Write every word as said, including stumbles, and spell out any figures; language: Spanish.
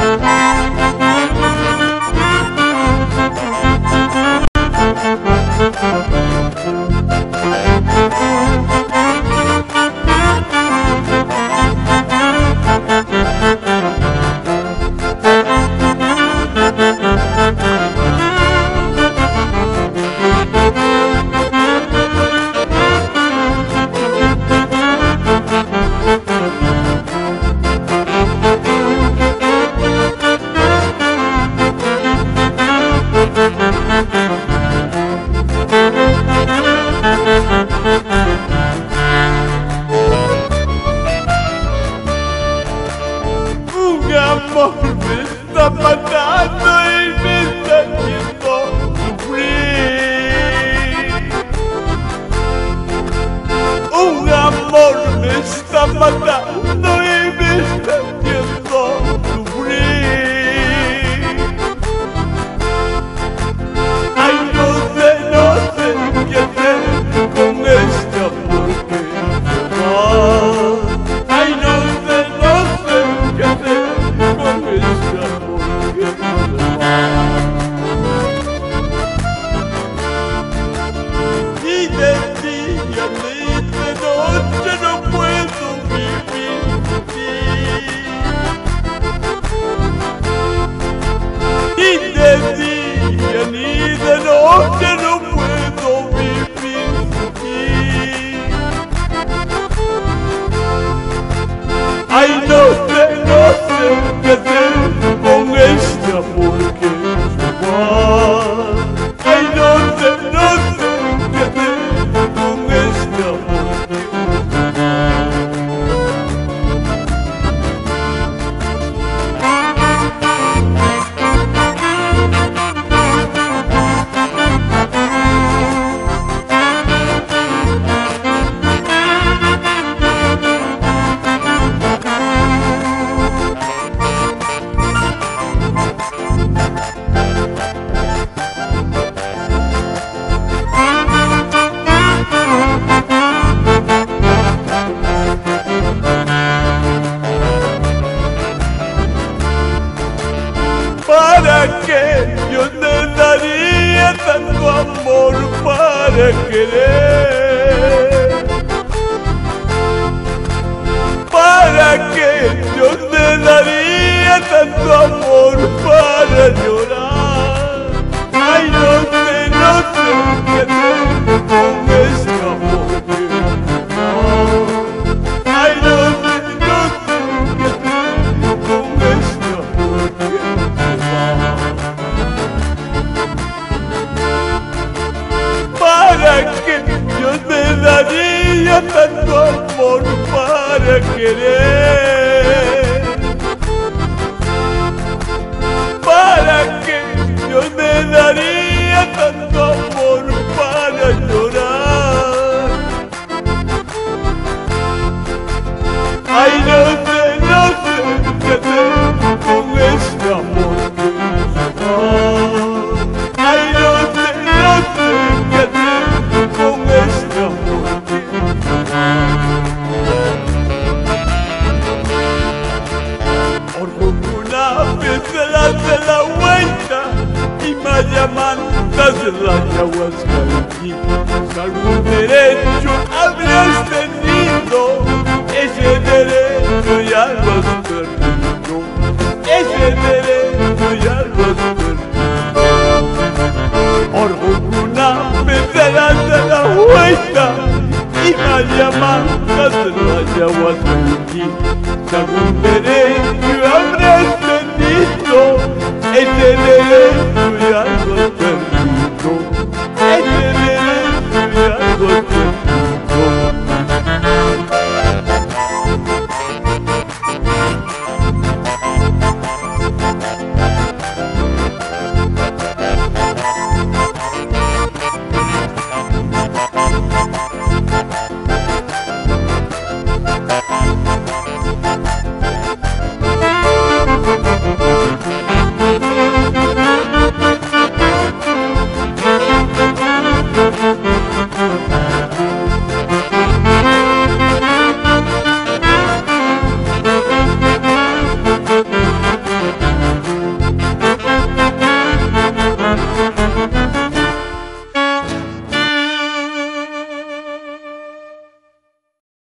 Un amor me está matando y me está haciendo sufrir. Un amor me está matando y me está haciendo sufrir. Ay, no sé, no sé qué hacer con este amor que se va. Ay, no sé, no sé qué hacer con este amor que se va. Ni de día ni de noche no puedo vivir sin ti. Ni de día ni de noche no puedo vivir sin ti. Ay, no sé, no sé qué hacer con este amor que se va. Ay, no sé, no sé qué hacer con este amor que se va. ¿Para qué yo te daría tanto amor para querer? ¿Para qué yo te daría tanto amor para llorar? Ay, no sé, no sé qué hacer con este amor que se va. Ay, no sé, no sé qué hacer con este amor que se va. ¿Para qué yo te daría tanto amor para querer? ¿Para qué yo te daría tanto amor para llorar? Ay, no sé, no sé qué hacer con este amor que se va. Ay, no sé, no sé qué hacer con este amor que se va. Por una vez se la hace la vuelta y me llaman desde la ayahuasca de si algún derecho habrías tenido, ese derecho ya lo has perdido.